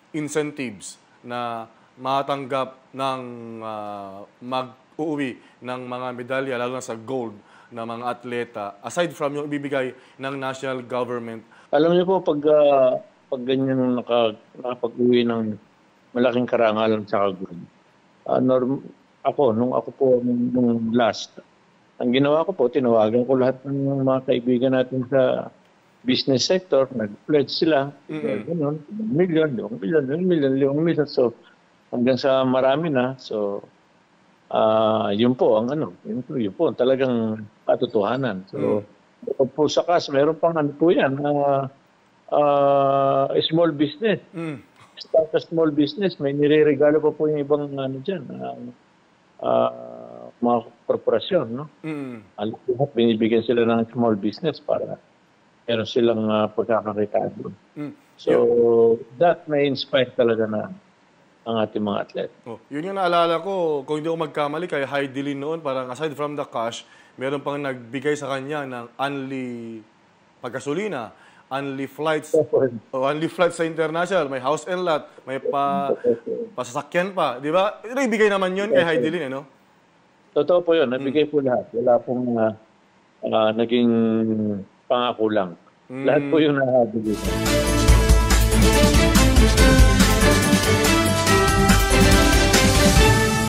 incentives na matanggap ng mag-uuwi ng mga medalya, lalo na sa gold, na mga atleta, aside from yung ibibigay ng national government? Alam niyo po, pag ganyan nakapag-uwi ng malaking karangalan sa gold, nung ako po nung last, ang ginawa ko po, tinawagan ko lahat ng mga kaibigan natin sa business sector, nag-pledge sila, ganun, 1 million, 2 million, 1 million, 5 million. So, hanggang sa marami na. So, yun po ang yun po talagang katotohanan. So, po sa kas, meron pang po yan, small business. Start a small business, may nireregalo pa po yung ibang dyan, mga korporasyon, no? Lahat binibigyan sila ng small business para meron silang pagkakakita doon. So, that may inspire talaga na ang ating mga atlet. Yun yung naalala ko, kung hindi ako magkamali, kay Heidi Lee noon, parang aside from the cash, meron pang nagbigay sa kanya ng only pagkasulina, only flights sa international, may house and lot, may pasasakyan pa, di ba? Ibigay naman yun kay Heidi Lee, no? Totoo po yun, nabigay po lahat. Wala pong naging pangako lang. Lahat po yung nahabigay.